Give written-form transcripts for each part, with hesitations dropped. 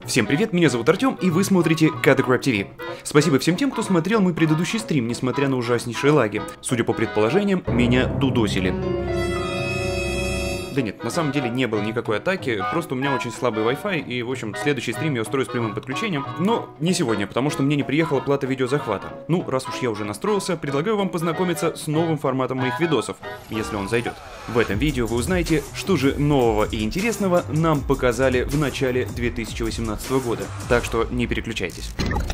Всем привет, меня зовут Артем, и вы смотрите KDCrab TV. Спасибо всем тем, кто смотрел мой предыдущий стрим, несмотря на ужаснейшие лаги. Судя по предположениям, меня дудосили. Да нет, на самом деле не было никакой атаки, просто у меня очень слабый Wi-Fi, и, в общем, следующий стрим я устрою с прямым подключением. Но не сегодня, потому что мне не приехала плата видеозахвата. Ну, раз уж я уже настроился, предлагаю вам познакомиться с новым форматом моих видосов, если он зайдет. В этом видео вы узнаете, что же нового и интересного нам показали в начале 2018 года. Так что не переключайтесь.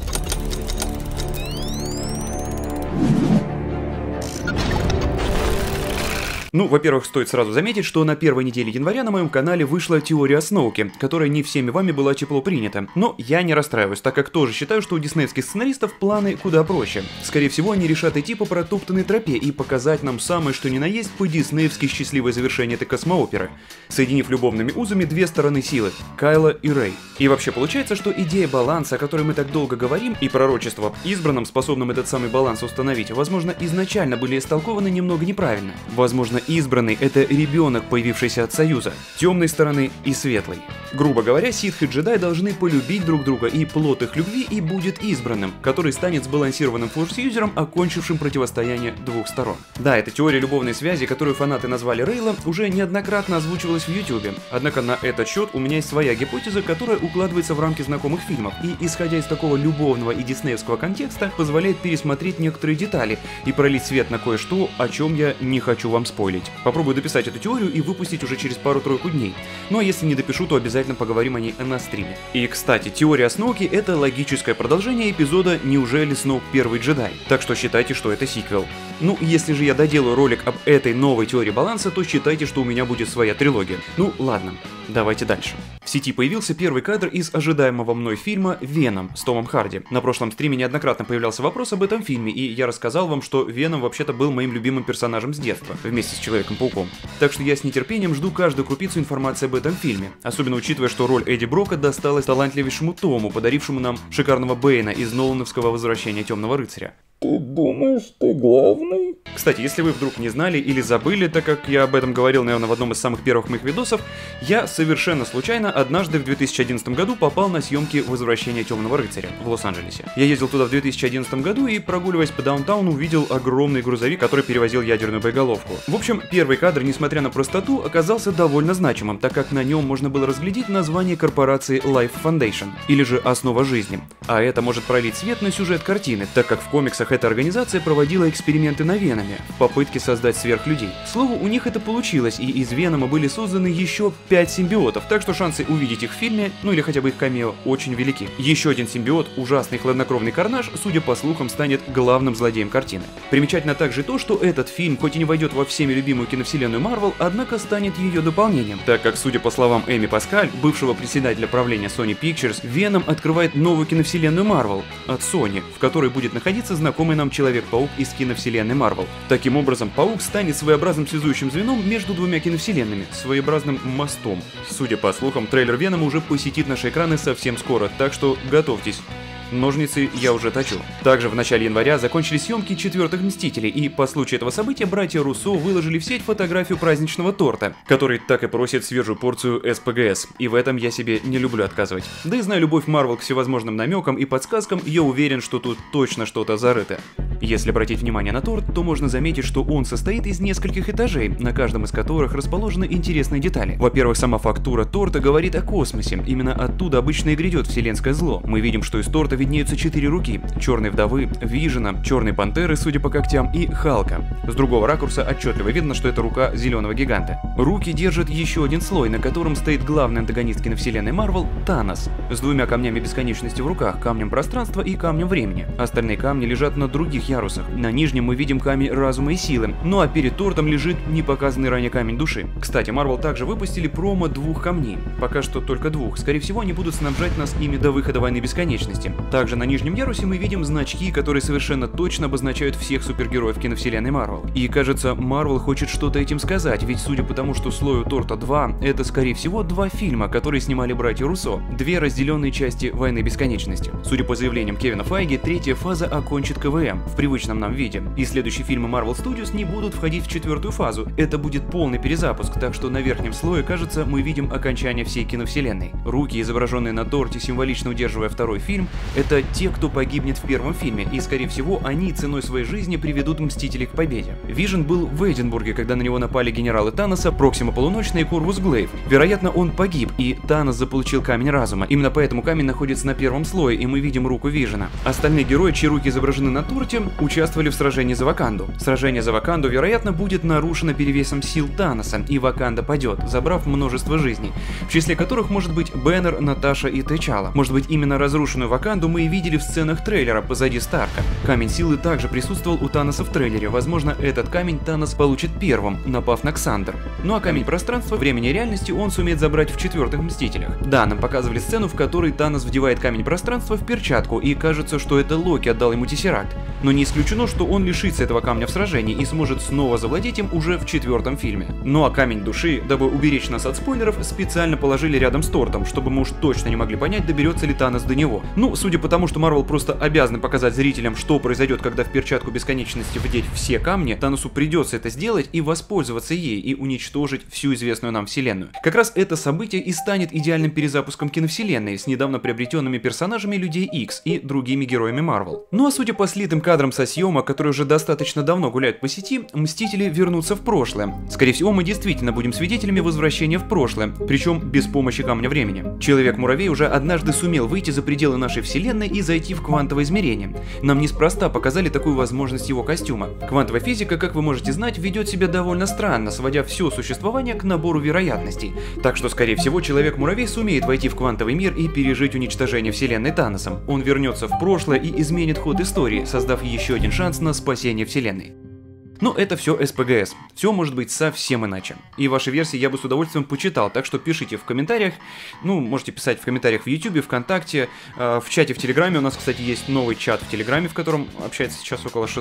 Ну, во-первых, стоит сразу заметить, что на первой неделе января на моем канале вышла теория Сноуки, которая не всеми вами была тепло принята. Но я не расстраиваюсь, так как тоже считаю, что у диснеевских сценаристов планы куда проще. Скорее всего, они решат идти по протоптанной тропе и показать нам самое что ни на есть по-диснеевски счастливое завершение этой космооперы, соединив любовными узами две стороны силы – Кайла и Рей. И вообще получается, что идея баланса, о которой мы так долго говорим, и пророчество избранным, способным этот самый баланс установить, возможно, изначально были истолкованы немного неправильно. Возможно, избранный — это ребенок, появившийся от союза, темной стороны и светлой. Грубо говоря, ситх и джедай должны полюбить друг друга, и плод их любви и будет избранным, который станет сбалансированным форс-юзером, окончившим противостояние двух сторон. Да, эта теория любовной связи, которую фанаты назвали Рейла, уже неоднократно озвучивалась в ютубе. Однако на этот счет у меня есть своя гипотеза, которая укладывается в рамки знакомых фильмов, и, исходя из такого любовного и диснеевского контекста, позволяет пересмотреть некоторые детали и пролить свет на кое-что, о чем я не хочу вам спойлерить. Попробую дописать эту теорию и выпустить уже через пару-тройку дней. Ну а если не допишу, то обязательно поговорим о ней на стриме. И, кстати, теория Сноуки — это логическое продолжение эпизода «Неужели Сноук первый джедай?». Так что считайте, что это сиквел. Ну, если же я доделаю ролик об этой новой теории баланса, то считайте, что у меня будет своя трилогия. Ну, ладно, давайте дальше. В сети появился первый кадр из ожидаемого мной фильма «Веном» с Томом Харди. На прошлом стриме неоднократно появлялся вопрос об этом фильме, и я рассказал вам, что Веном вообще-то был моим любимым персонажем с детства, вместе с Человеком-пауком. Так что я с нетерпением жду каждую крупицу информации об этом фильме, особенно учитывая, что роль Эдди Брока досталась талантливейшему Тому, подарившему нам шикарного Бэйна из нолановского «Возвращения Темного рыцаря». Ты думаешь, ты главный? Кстати, если вы вдруг не знали или забыли, так как я об этом говорил, наверное, в одном из самых первых моих видосов, я совершенно случайно однажды в 2011 году попал на съемки «Возвращения Темного рыцаря» в Лос-Анджелесе. Я ездил туда в 2011 году и, прогуливаясь по даунтауну, увидел огромный грузовик, который перевозил ядерную боеголовку. В общем, первый кадр, несмотря на простоту, оказался довольно значимым, так как на нем можно было разглядеть название корпорации Life Foundation, или же «Основа жизни». А это может пролить свет на сюжет картины, так как в комиксах эта организация проводила эксперименты на Веноме в попытке создать сверхлюдей. К слову, у них это получилось, и из Венома были созданы еще 5 симбиотов, так что шансы увидеть их в фильме, ну или хотя бы их камео, очень велики. Еще один симбиот, ужасный хладнокровный Карнаж, судя по слухам, станет главным злодеем картины. Примечательно также то, что этот фильм, хоть и не войдет во всеми любимую киновселенную Марвел, однако станет ее дополнением, так как, судя по словам Эми Паскаль, бывшего председателя правления Sony Pictures, Веном открывает новую киновселенную Марвел от Sony, в которой будет находиться знакомый нам Человек-паук из киновселенной Марвел. Таким образом, Паук станет своеобразным связующим звеном между двумя киновселенными, своеобразным мостом. Судя по слухам, трейлер Венома уже посетит наши экраны совсем скоро, так что готовьтесь. Ножницы я уже точу. Также в начале января закончились съемки «Четвертых Мстителей», и по случаю этого события братья Руссо выложили в сеть фотографию праздничного торта, который так и просит свежую порцию СПГС, и в этом я себе не люблю отказывать. Да и зная любовь Марвел к всевозможным намекам и подсказкам, я уверен, что тут точно что-то зарыто. Если обратить внимание на торт, то можно заметить, что он состоит из нескольких этажей, на каждом из которых расположены интересные детали. Во-первых, сама фактура торта говорит о космосе, именно оттуда обычно и грядет вселенское зло. Мы видим, что из торта виднеются 4 руки: Черной Вдовы, Вижена, Черной Пантеры, судя по когтям, и Халка. С другого ракурса отчетливо видно, что это рука Зеленого Гиганта. Руки держат еще один слой, на котором стоит главный антагонист киновселенной Марвел — Танос, с двумя камнями бесконечности в руках, камнем пространства и камнем времени. Остальные камни лежат на других ярусах. На нижнем мы видим камень разума и силы, ну а перед тортом лежит непоказанный ранее камень души. Кстати, Марвел также выпустили промо 2 камней. Пока что только 2. Скорее всего, они будут снабжать нас ими до выхода Войны Бесконечности. Также на нижнем ярусе мы видим значки, которые совершенно точно обозначают всех супергероев киновселенной Марвел. И кажется, Марвел хочет что-то этим сказать, ведь судя по тому, что слою торта 2, это скорее всего 2 фильма, которые снимали братья Руссо, 2 разделенные части Войны Бесконечности. Судя по заявлениям Кевина Файги, 3-я фаза окончит КВМ. В привычном нам виде. И следующие фильмы Marvel Studios не будут входить в 4-ю фазу. Это будет полный перезапуск, так что на верхнем слое, кажется, мы видим окончание всей киновселенной. Руки, изображенные на торте, символично удерживая второй фильм, это те, кто погибнет в первом фильме, и, скорее всего, они ценой своей жизни приведут Мстителей к победе. Вижн был в Эдинбурге, когда на него напали генералы Таноса, Проксима Полуночная и Корвус Глейв. Вероятно, он погиб, и Танос заполучил камень разума. Именно поэтому камень находится на первом слое, и мы видим руку Вижна. Остальные герои, чьи руки изображены на торте, участвовали в сражении за Ваканду. Сражение за Ваканду, вероятно, будет нарушено перевесом сил Таноса, и Ваканда падет, забрав множество жизней, в числе которых может быть Бэннер, Наташа и T'Чалла. Может быть, именно разрушенную Ваканду мы и видели в сценах трейлера позади Старка. Камень силы также присутствовал у Таноса в трейлере. Возможно, этот камень Танос получит первым, напав на Ксандр. Ну а камень пространства, времени и реальности он сумеет забрать в 4-х Мстителях. Да, нам показывали сцену, в которой Танос вдевает камень пространства в перчатку, и кажется, что это Локи отдал ему Тессеракт. Но не исключено, что он лишится этого камня в сражении и сможет снова завладеть им уже в 4-м фильме. Ну а камень души, дабы уберечь нас от спойлеров, специально положили рядом с тортом, чтобы мы уж точно не могли понять, доберется ли Танос до него. Ну, судя по тому, что Marvel просто обязаны показать зрителям, что произойдет, когда в перчатку бесконечности вдеть все камни, Таносу придется это сделать и воспользоваться ей, и уничтожить всю известную нам вселенную. Как раз это событие и станет идеальным перезапуском киновселенной с недавно приобретенными персонажами Людей Икс и другими героями Marvel. Ну а судя по слитым кадрам со съемок, которые уже достаточно давно гуляют по сети, Мстители вернутся в прошлое. Скорее всего, мы действительно будем свидетелями возвращения в прошлое, причем без помощи камня времени. Человек-муравей уже однажды сумел выйти за пределы нашей вселенной и зайти в квантовое измерение. Нам неспроста показали такую возможность его костюма. Квантовая физика, как вы можете знать, ведет себя довольно странно, сводя все существование к набору вероятностей. Так что, скорее всего, Человек-муравей сумеет войти в квантовый мир и пережить уничтожение вселенной Таносом. Он вернется в прошлое и изменит ход истории, создав еще один шанс на спасение вселенной. Но это все СПГС. Все может быть совсем иначе. И ваши версии я бы с удовольствием почитал, так что пишите в комментариях. Ну, можете писать в комментариях в YouTube, ВКонтакте, в чате в Телеграме. У нас, кстати, есть новый чат в Телеграме, в котором общается сейчас около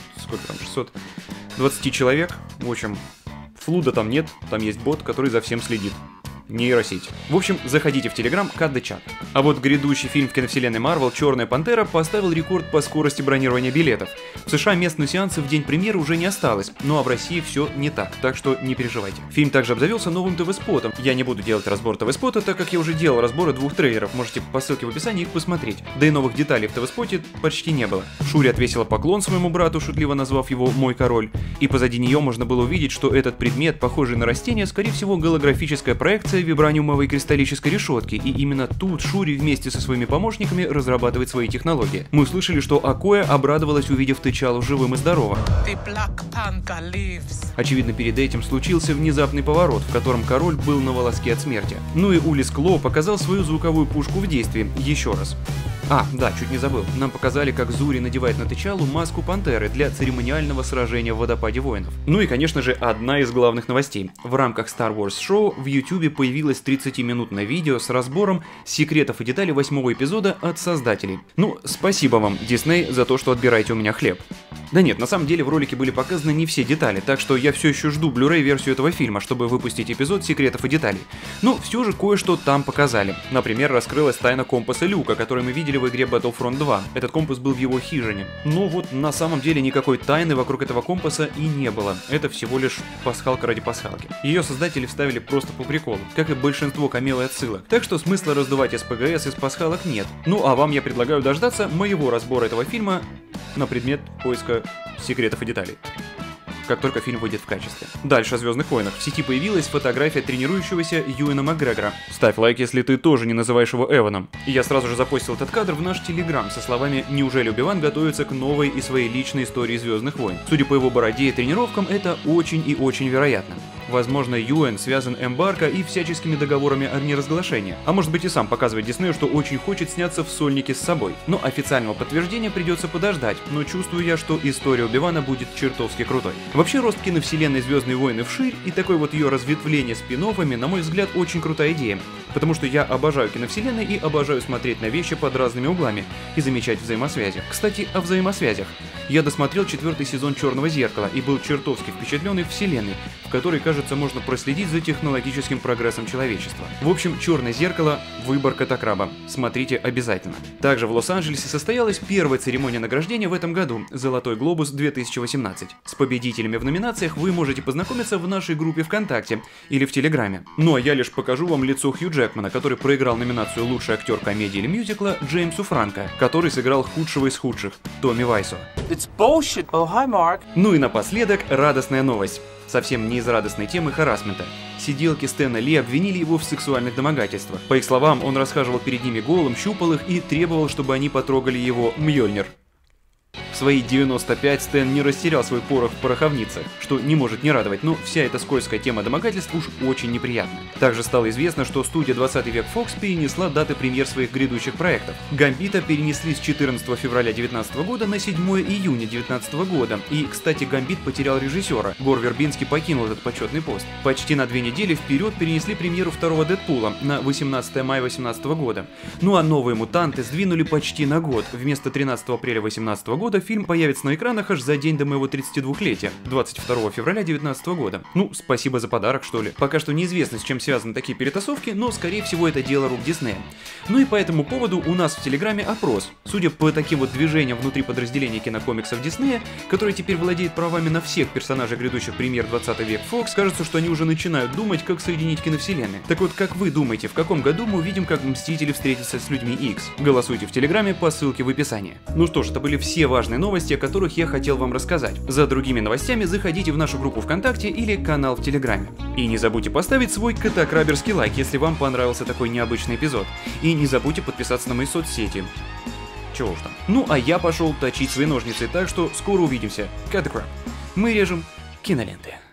620 человек. В общем, флуда там нет, там есть бот, который за всем следит. Нейросеть. В общем, заходите в Telegram, cut the chat. А вот грядущий фильм в киновселенной Marvel «Черная пантера» поставил рекорд по скорости бронирования билетов. В США мест на сеансы в день премьеры уже не осталось, ну а в России все не так что не переживайте. Фильм также обзавелся новым ТВ-спотом. Я не буду делать разбор ТВ-спота, так как я уже делал разборы 2 трейлеров, можете по ссылке в описании их посмотреть. Да и новых деталей в ТВ-споте почти не было. Шури отвесила поклон своему брату, шутливо назвав его «мой король», и позади нее можно было увидеть, что этот предмет, похожий на растение, скорее всего голографическая проекция вибраниумовой кристаллической решетки, и именно тут Шури вместе со своими помощниками разрабатывает свои технологии. Мы услышали, что Акоя обрадовалась, увидев T'Чаллу живым и здоровым. Очевидно, перед этим случился внезапный поворот, в котором король был на волоске от смерти. Ну и Улис Клоу показал свою звуковую пушку в действии еще раз. Да, чуть не забыл. Нам показали, как Зури надевает на T'Чаллу маску пантеры для церемониального сражения в водопаде воинов. Ну и, конечно же, одна из главных новостей. В рамках Star Wars Show в YouTube появилось 30-минутное видео с разбором секретов и деталей 8-го эпизода от создателей. Ну, спасибо вам, Disney, за то, что отбираете у меня хлеб. Да нет, на самом деле в ролике были показаны не все детали, так что я все еще жду Blu-ray версию этого фильма, чтобы выпустить эпизод секретов и деталей. Но все же кое-что там показали. Например, раскрылась тайна компаса Люка, который мы видели в игре Battlefront 2. Этот компас был в его хижине. Но вот на самом деле никакой тайны вокруг этого компаса и не было. Это всего лишь пасхалка ради пасхалки. Ее создатели вставили просто по приколу, как и большинство камео и отсылок. Так что смысла раздувать СПГС из пасхалок нет. Ну а вам я предлагаю дождаться моего разбора этого фильма на предмет поиска секретов и деталей, как только фильм выйдет в качестве. Дальше о «Звездных войнах». В сети появилась фотография тренирующегося Юэна Макгрегора. Ставь лайк, если ты тоже не называешь его Эваном. И я сразу же запостил этот кадр в наш Телеграм со словами «Неужели Оби-Ван готовится к новой и своей личной истории «Звездных войн»?» Судя по его бороде и тренировкам, это очень и очень вероятно. Возможно, Юэн связан эмбарго и всяческими договорами о неразглашении. А может быть и сам показывает Диснею, что очень хочет сняться в сольнике с собой. Но официального подтверждения придется подождать, но чувствую я, что история Оби-Вана будет чертовски крутой. Вообще, рост киновселенной «Звездные войны» вширь и такое вот ее разветвление спин-оффами, на мой взгляд, очень крутая идея. потому что я обожаю киновселенные и обожаю смотреть на вещи под разными углами и замечать взаимосвязи. Кстати, о взаимосвязях. Я досмотрел 4-й сезон «Черного зеркала» и был чертовски впечатлен вселенной, в которой, кажется, можно проследить за технологическим прогрессом человечества. В общем, «Черное зеркало» — выбор Котокраба. Смотрите обязательно. Также в Лос-Анджелесе состоялась первая церемония награждения в этом году — «Золотой глобус 2018». С победителями в номинациях вы можете познакомиться в нашей группе ВКонтакте или в Телеграме. Ну а я лишь покажу вам лицо Хью Джекмана, который проиграл номинацию «Лучший актер комедии или мюзикла» Джеймсу Франко, который сыграл худшего из худших — Томми Вайсо. It's bullshit. Oh, hi, Mark. Ну и напоследок радостная новость. Совсем не из радостной темы харассмента. Сиделки Стэна Ли обвинили его в сексуальных домогательствах. По их словам, он расхаживал перед ними голым, щупал их и требовал, чтобы они потрогали его Мьёльнир. В свои 95 Стэн не растерял свой порох в пороховницах, что не может не радовать, но вся эта скользкая тема домогательств уж очень неприятна. Также стало известно, что студия 20 век Fox перенесла даты премьер своих грядущих проектов. «Гамбита» перенесли с 14 февраля 2019 года на 7 июня 2019 года. И, кстати, «Гамбит» потерял режиссера. Гор Вербинский покинул этот почетный пост. Почти на 2 недели вперед перенесли премьеру второго «Дэдпула» на 18 мая 2018 года. Ну а «Новые мутанты» сдвинули почти на год. Вместо 13 апреля 2018 года фильм появится на экранах аж за день до моего 32-летия, 22 февраля 2019 года. Ну, спасибо за подарок, что ли. Пока что неизвестно, с чем связаны такие перетасовки, но, скорее всего, это дело рук Диснея. Ну и по этому поводу у нас в Телеграме опрос. Судя по таким вот движениям внутри подразделения кинокомиксов Диснея, который теперь владеет правами на всех персонажей грядущих премьер 20 век Fox, кажется, что они уже начинают думать, как соединить киновселенные. Так вот, как вы думаете, в каком году мы увидим, как Мстители встретятся с Людьми Икс? Голосуйте в Телеграме по ссылке в описании. Ну что ж, это были все важные новости, о которых я хотел вам рассказать. За другими новостями заходите в нашу группу ВКонтакте или канал в Телеграме. И не забудьте поставить свой котокраберский лайк, если вам понравился такой необычный эпизод. И не забудьте подписаться на мои соцсети. Чего уж там. Ну а я пошел точить свои ножницы, так что скоро увидимся. Котокраб. Мы режем киноленты.